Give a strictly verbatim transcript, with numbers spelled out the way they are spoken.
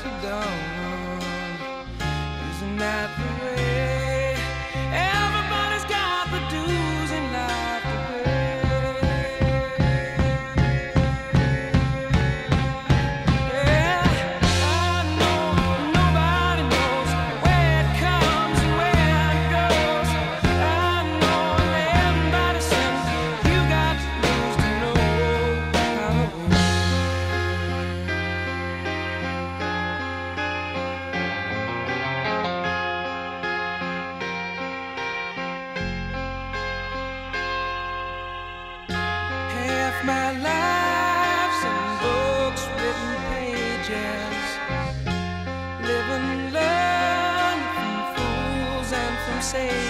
to dawn. Isn't that the way? Everybody's got the dues in life to pay. Yeah, I know nobody knows where it comes and where it goes. I know that everybody says you got to lose to know how to win. Half my life's in books, written pages, live and learn from fools and from sages.